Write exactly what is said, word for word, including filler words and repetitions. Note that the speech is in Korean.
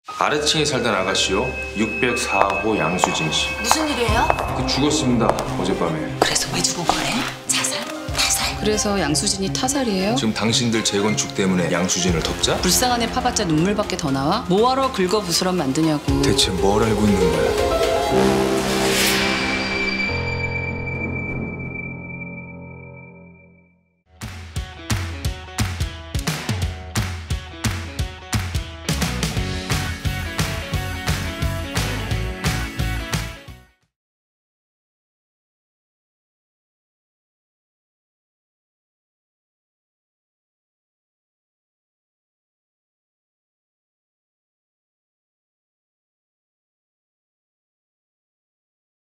아래층에 살던 아가씨요. 육백사 호 양수진 씨. 무슨 일이에요? 그 죽었습니다. 어젯밤에. 그래서 왜 죽은 거래? 자살? 타살? 그래서 양수진이 타살이에요? 지금 당신들 재건축 때문에 양수진을 덮자? 불쌍한 애 파봤자 눈물밖에 더 나와? 뭐하러 긁어부스럼 만드냐고. 대체 뭘 알고 있는 거야?